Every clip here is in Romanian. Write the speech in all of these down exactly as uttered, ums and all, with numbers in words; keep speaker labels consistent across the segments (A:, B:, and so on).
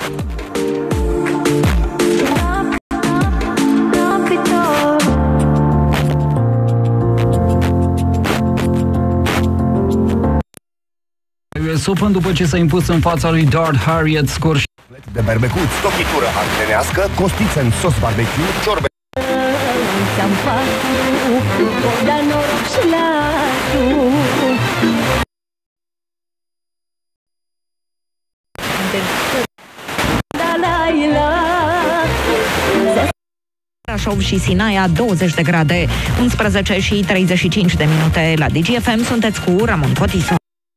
A: U S Open după ce s-a impus în fața lui Dart Harriet scor
B: de berbecuț, stochitură ardenească, costiță în sos barbecue, ciorbe.
C: Brașov și Sinaia douăzeci de grade, unsprezece și treizeci și cinci de minute la D G F M. Sunteți cu Ramon Cotisu.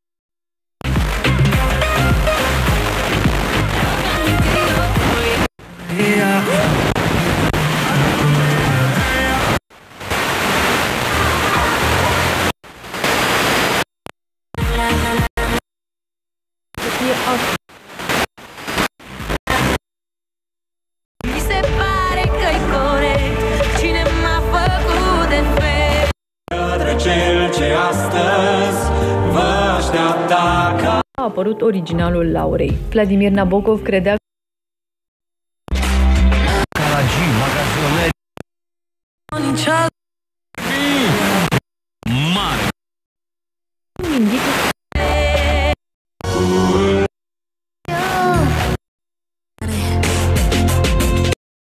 D: Mi se pare că-i corect, cine m-a făcut de fel.
E: Către cel ce astăzi vă așteaptă acasă.
F: A apărut originalul Laurei. Vladimir Nabokov credea
B: Calagii, magazioneri.